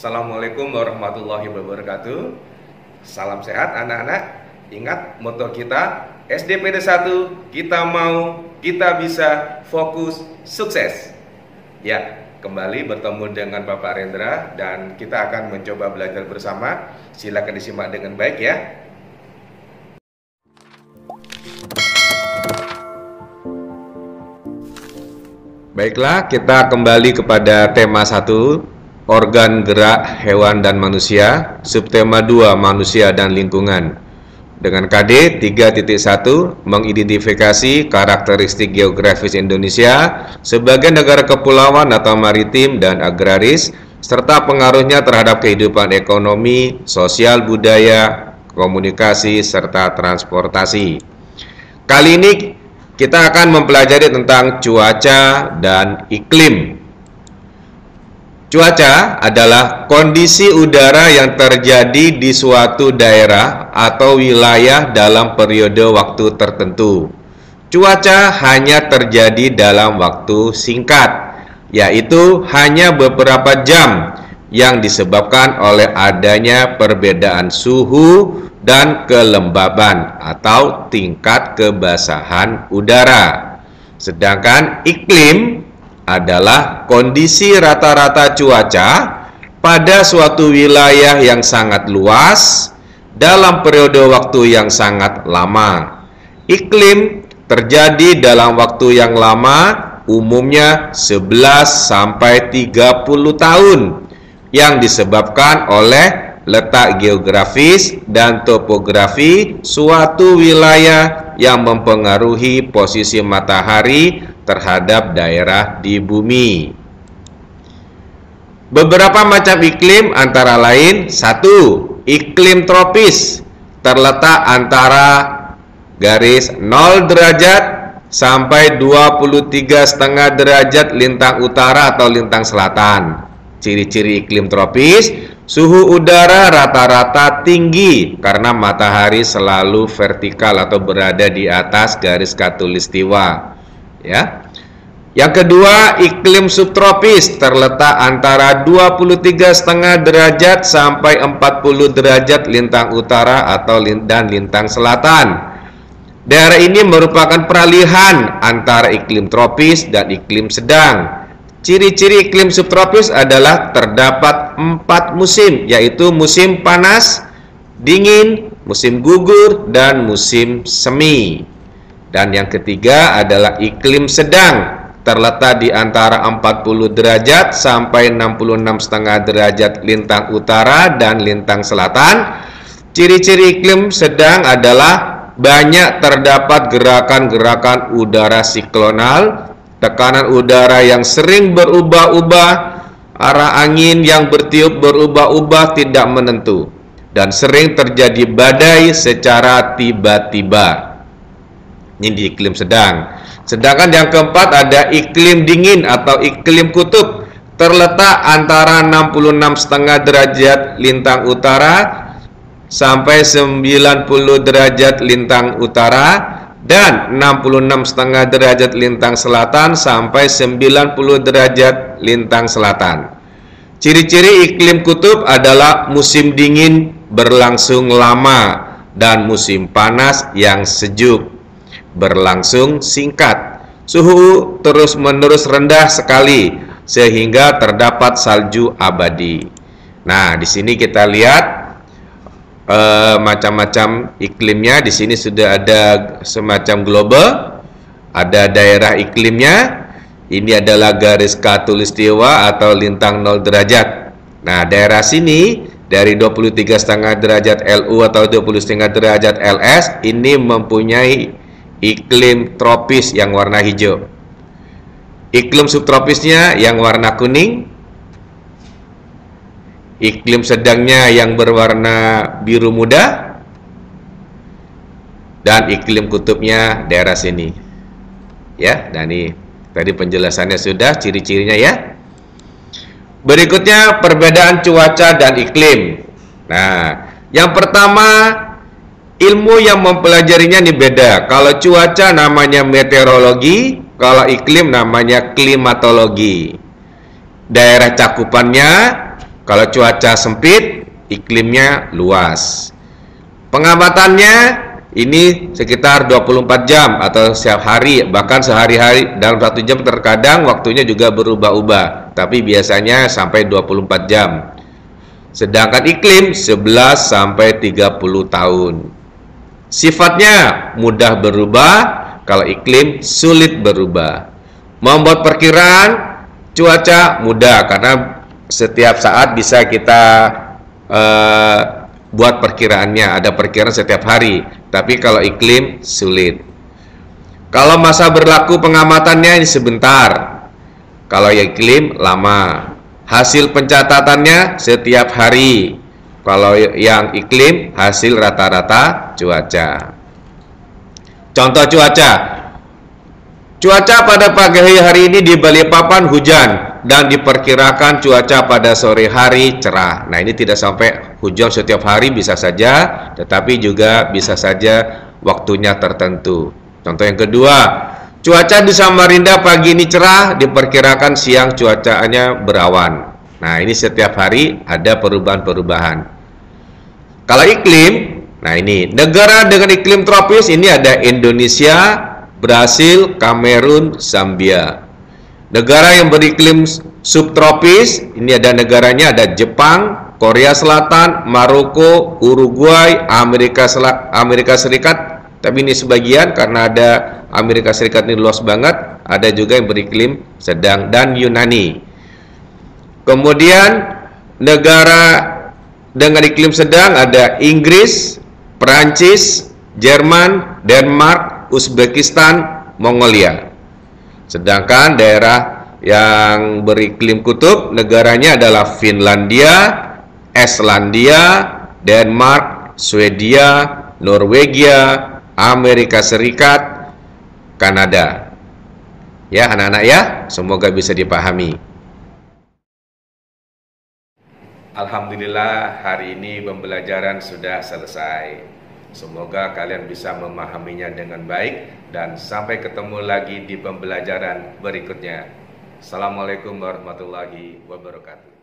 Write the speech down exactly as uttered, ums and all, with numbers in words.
Assalamualaikum warahmatullahi wabarakatuh. Salam sehat anak-anak. Ingat moto kita S D P D satu, kita mau, kita bisa, fokus, sukses. Ya, kembali bertemu dengan Bapak Rendra dan kita akan mencoba belajar bersama. Silakan disimak dengan baik ya. Baiklah, kita kembali kepada tema satu, organ gerak hewan dan manusia, subtema dua, manusia dan lingkungan. Dengan K D tiga titik satu, mengidentifikasi karakteristik geografis Indonesia sebagai negara kepulauan atau maritim dan agraris, serta pengaruhnya terhadap kehidupan ekonomi, sosial, budaya, komunikasi, serta transportasi. Kali ini kita akan mempelajari tentang cuaca dan iklim. Cuaca adalah kondisi udara yang terjadi di suatu daerah atau wilayah dalam periode waktu tertentu. Cuaca hanya terjadi dalam waktu singkat, yaitu hanya beberapa jam, yang disebabkan oleh adanya perbedaan suhu dan kelembaban atau tingkat kebasahan udara. Sedangkan iklim adalah kondisi rata-rata cuaca pada suatu wilayah yang sangat luas dalam periode waktu yang sangat lama. Iklim terjadi dalam waktu yang lama, umumnya sebelas sampai tiga puluh tahun, yang disebabkan oleh letak geografis dan topografi suatu wilayah yang mempengaruhi posisi matahari terhadap daerah di bumi. Beberapa macam iklim antara lain: satu, iklim tropis, terletak antara garis nol derajat sampai dua puluh tiga koma lima derajat lintang utara atau lintang selatan. Ciri-ciri iklim tropis: suhu udara rata-rata tinggi karena matahari selalu vertikal atau berada di atas garis khatulistiwa. Ya. Yang kedua, iklim subtropis, terletak antara dua puluh tiga koma lima derajat sampai empat puluh derajat lintang utara atau dan lintang selatan. Daerah ini merupakan peralihan antara iklim tropis dan iklim sedang. Ciri-ciri iklim subtropis adalah terdapat empat musim, yaitu musim panas, dingin, musim gugur, dan musim semi. Dan yang ketiga adalah iklim sedang, terletak di antara empat puluh derajat sampai enam puluh enam koma lima derajat lintang utara dan lintang selatan. Ciri-ciri iklim sedang adalah banyak terdapat gerakan-gerakan udara siklonal, tekanan udara yang sering berubah-ubah, arah angin yang bertiup berubah-ubah tidak menentu, dan sering terjadi badai secara tiba-tiba. Ini di iklim sedang. Sedangkan yang keempat ada iklim dingin atau iklim kutub, terletak antara enam puluh enam koma lima derajat lintang utara sampai sembilan puluh derajat lintang utara dan enam puluh enam koma lima derajat lintang selatan sampai sembilan puluh derajat lintang selatan. Ciri-ciri iklim kutub adalah musim dingin berlangsung lama dan musim panas yang sejuk berlangsung singkat. Suhu terus-menerus rendah sekali sehingga terdapat salju abadi. Nah, di sini kita lihat eh, macam-macam iklimnya. Di sini sudah ada semacam globe, ada daerah iklimnya. Ini adalah garis khatulistiwa atau lintang nol derajat. Nah, daerah sini dari dua puluh tiga koma lima derajat L U atau dua puluh koma lima derajat L S ini mempunyai iklim tropis yang warna hijau. Iklim subtropisnya yang warna kuning. Iklim sedangnya yang berwarna biru muda. Dan iklim kutubnya daerah sini. Ya, dan ini tadi penjelasannya sudah, ciri-cirinya ya. Berikutnya perbedaan cuaca dan iklim. Nah, yang pertama, ilmu yang mempelajarinya ini beda. Kalau cuaca namanya meteorologi, kalau iklim namanya klimatologi. Daerah cakupannya Kalau cuaca sempit, iklimnya luas. Pengamatannya ini sekitar dua puluh empat jam atau setiap hari, bahkan sehari-hari. Dalam satu jam terkadang waktunya juga berubah-ubah, tapi biasanya sampai dua puluh empat jam. Sedangkan iklim sebelas sampai tiga puluh tahun. Sifatnya mudah berubah, kalau iklim sulit berubah. Membuat perkiraan cuaca mudah karena setiap saat bisa kita uh, buat perkiraannya, ada perkiraan setiap hari. Tapi kalau iklim sulit. Kalau masa berlaku pengamatannya ini sebentar. Kalau iklim lama. Hasil pencatatannya setiap hari. Kalau yang iklim hasil rata-rata cuaca. Contoh cuaca. Cuaca pada pagi hari ini di Balikpapan hujan dan diperkirakan cuaca pada sore hari cerah. Nah, ini tidak sampai hujan setiap hari, bisa saja, tetapi juga bisa saja waktunya tertentu. Contoh yang kedua, cuaca di Samarinda pagi ini cerah, diperkirakan siang cuacanya berawan. Nah, ini setiap hari ada perubahan-perubahan. Kalau iklim, nah ini negara dengan iklim tropis ini ada Indonesia, Brasil, Kamerun, Zambia. Negara yang beriklim subtropis, ini ada negaranya, ada Jepang, Korea Selatan, Maroko, Uruguay, Amerika Sel- Amerika Serikat. Tapi ini sebagian karena ada Amerika Serikat ini luas banget. Ada juga yang beriklim sedang dan Yunani. Kemudian negara dengan iklim sedang ada Inggris, Perancis, Jerman, Denmark, Uzbekistan, Mongolia. Sedangkan daerah yang beriklim kutub negaranya adalah Finlandia, Islandia, Denmark, Swedia, Norwegia, Amerika Serikat, Kanada. Ya anak-anak ya, semoga bisa dipahami. Alhamdulillah hari ini pembelajaran sudah selesai. Semoga kalian bisa memahaminya dengan baik dan sampai ketemu lagi di pembelajaran berikutnya. Assalamualaikum warahmatullahi wabarakatuh.